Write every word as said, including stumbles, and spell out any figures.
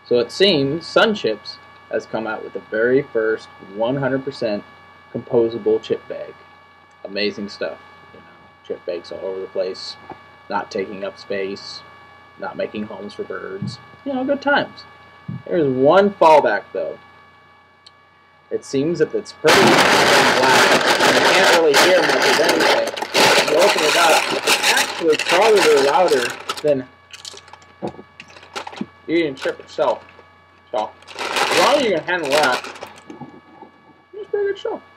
So it seems Sunchips has come out with the very first one hundred percent composable chip bag. Amazing stuff. You know, chip bags all over the place, not taking up space, not making homes for birds. You know, good times. There's one fallback though. It seems that it's pretty black, and you can't really hear much of anything. When you open it up, it's actually probably louder than eating chip itself. So, as long as you can handle that, it's a pretty good show.